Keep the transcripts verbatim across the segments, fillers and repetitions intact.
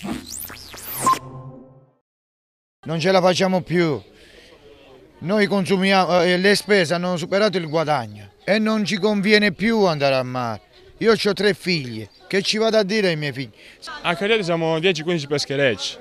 Non ce la facciamo più. Noi consumiamo, eh, le spese hanno superato il guadagno e non ci conviene più andare a mare. Io ho tre figli, che ci vado a dire ai miei figli? A Cariati siamo dieci quindici pescherecci,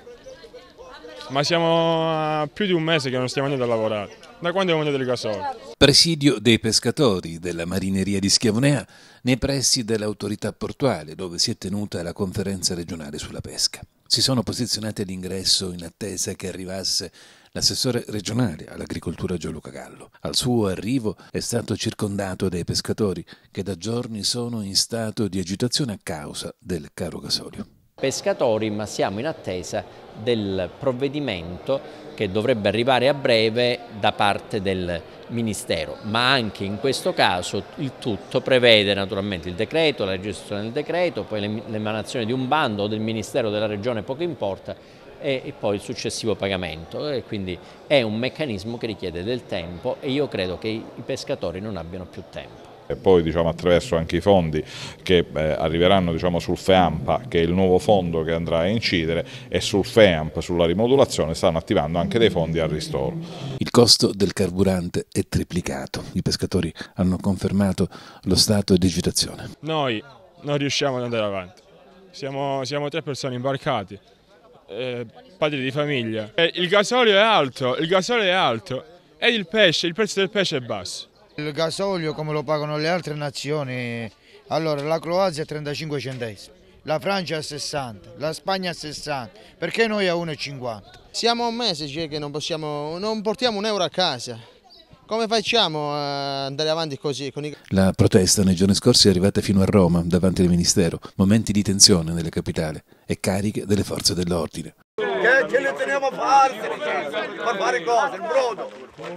ma siamo a più di un mese che non stiamo andando a lavorare, da quando è aumentato il gasolio. Presidio dei pescatori della marineria di Schiavonea nei pressi dell'autorità portuale, dove si è tenuta la conferenza regionale sulla pesca. Si sono posizionati all'ingresso in attesa che arrivasse l'assessore regionale all'agricoltura Gianluca Gallo. Al suo arrivo è stato circondato dai pescatori che da giorni sono in stato di agitazione a causa del caro gasolio. Pescatori, ma siamo in attesa del provvedimento che dovrebbe arrivare a breve da parte del Ministero, ma anche in questo caso il tutto prevede naturalmente il decreto, la gestione del decreto, poi l'emanazione di un bando del Ministero della Regione, poco importa, e poi il successivo pagamento, e quindi è un meccanismo che richiede del tempo e io credo che i pescatori non abbiano più tempo. E poi diciamo, attraverso anche i fondi che eh, arriveranno diciamo, sul FEAMPA, che è il nuovo fondo che andrà a incidere, e sul FEAMP, sulla rimodulazione, stanno attivando anche dei fondi al ristoro. Il costo del carburante è triplicato. I pescatori hanno confermato lo stato di agitazione. Noi non riusciamo ad andare avanti, siamo, siamo tre persone imbarcati, eh, padri di famiglia. Eh, il gasolio è alto, il gasolio è alto e il pesce, il prezzo del pesce è basso. Il gasolio come lo pagano le altre nazioni, allora la Croazia a trentacinque centesimi, la Francia a sessanta, la Spagna a sessanta, perché noi a uno e cinquanta? Siamo un mese cioè, che non, possiamo, non portiamo un euro a casa, come facciamo a andare avanti così? Con i... La protesta nei giorni scorsi è arrivata fino a Roma, davanti al Ministero, momenti di tensione nelle capitali e cariche delle forze dell'ordine. Che ce le teniamo a fare, per fare cosa, il brodo.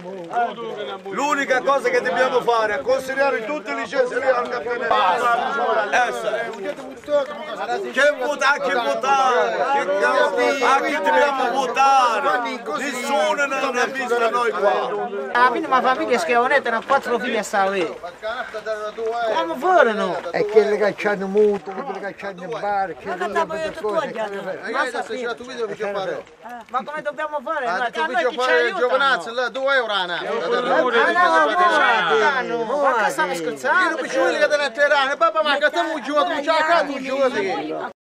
L'unica cosa che dobbiamo fare è consegnare tutte le licenze lì al campionato. Che votare, che votare, a chi dobbiamo votare? Nessuno non ha visto noi qua. La minima famiglia Schiavonetta ha quattro figli a stare. Come furono? E quelli che hanno mutuo, quelli che hanno bar, che hanno cose. Ma come dobbiamo fare? Ma noi ci fare giovanazzo, là, due euro a Ma che stiamo scherzando? Io non ci voglio che te ne atterrare, papà, ma che stiamo giocando,